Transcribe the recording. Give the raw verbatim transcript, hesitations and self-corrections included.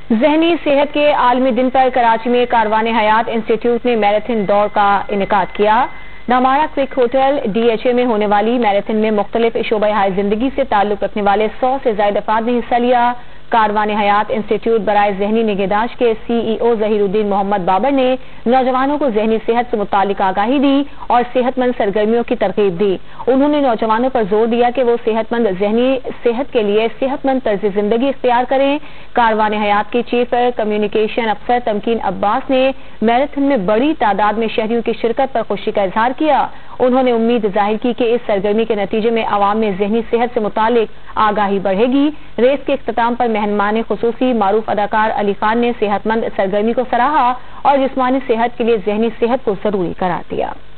ज़हनी सेहत के आलमी दिन पर कराची में कारवाने हयात इंस्टीट्यूट ने मैराथन दौड़ का इनेकाद किया। नामारा quick hotel D H A में होने वाली मैराथन में मुख्तलिफ शोबे हाय जिंदगी से ताल्लुक रखने वाले सौ से ज्यादा अफराद ने हिस्सा लिया। कारवाने हयात इंस्टीट्यूट बराए ज़हनी निगहदाश्त के सी ई ओ ज़हीरुद्दीन मोहम्मद बाबर ने नौजवानों को ज़हनी सेहत से मुतालिक आगाही दी और सेहतमंद सरगर्मियों की तरगीब दी। उन्होंने नौजवानों पर जोर दिया कि वो सेहतमंद ज़हनी सेहत के लिए सेहतमंद तर्ज जिंदगी इख्तियार करें। कारवाने हयात की चीफ कम्युनिकेशन अफसर तमकीन अब्बास ने मैराथन में बड़ी तादाद में शहरियों की शिरकत पर खुशी का इजहार किया। उन्होंने उम्मीद जाहिर की कि इस सरगर्मी के नतीजे में आवाम में ज़हनी सेहत से मुतालिक आगाही बढ़ेगी। रेस के इख्तिताम पर मेहमान खुसूसी मारूफ अदाकार अली खान ने सेहतमंद सरगर्मी को सराहा और जिस्मानी सेहत के लिए ज़हनी सेहत को जरूरी करार दिया।